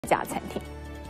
家餐厅。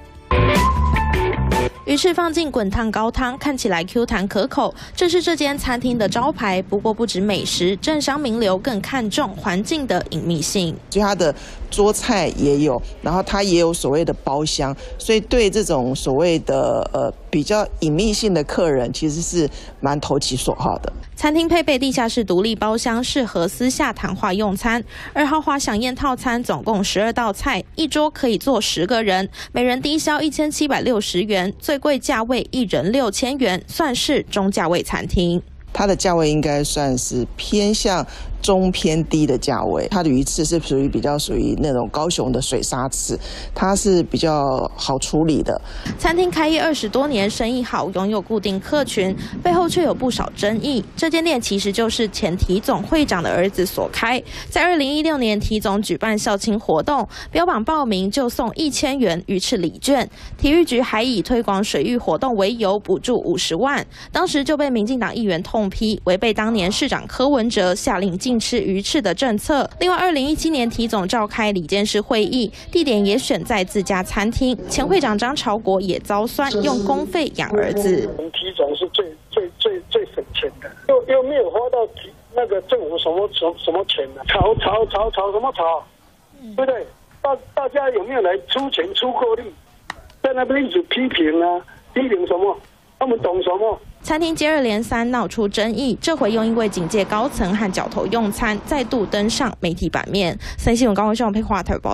鱼翅放进滚烫高汤，看起来 Q 弹可口，这是这间餐厅的招牌。不过不止美食，政商名流更看重环境的隐秘性。 所以它的桌菜也有，然后它也有所谓的包厢，所以对这种所谓的比较隐秘性的客人，其实是蛮投其所好的。 餐厅配备地下室独立包厢，适合私下谈话用餐。而豪华飨宴套餐总共12道菜，一桌可以坐10个人，每人低消1760元，最贵价位1人6000元，算是中价位餐厅。 它的价位应该算是偏向中偏低的价位。它的鱼翅是比较属于那种高雄的水沙翅，它是比较好处理的。 餐厅开业20多年，生意好，拥有固定客群，背后却有不少争议。这间店其实就是前体总会长的儿子所开。在2016年，体总举办校庆活动，标榜报名就送1000元鱼翅礼券。体育局还以推广水域活动为由，补助50万。当时就被民进党议员痛批，违背当年市长柯文哲下令禁吃鱼翅的政策。另外，2017年体总召开理监事会议，地点也选在自家餐厅。前会长张朝国也遭酸，用公费养儿子。 体总是最省钱的，又没有花到那个政府什么钱呢？吵什么吵？对不对？大家有没有来出钱出过力？在那边一直批评啊，批评什么？他们懂什么？ 餐厅接二连三闹出争议，这回又因为警戒高层和角头用餐，再度登上媒体版面。三新闻高文秀配华特报。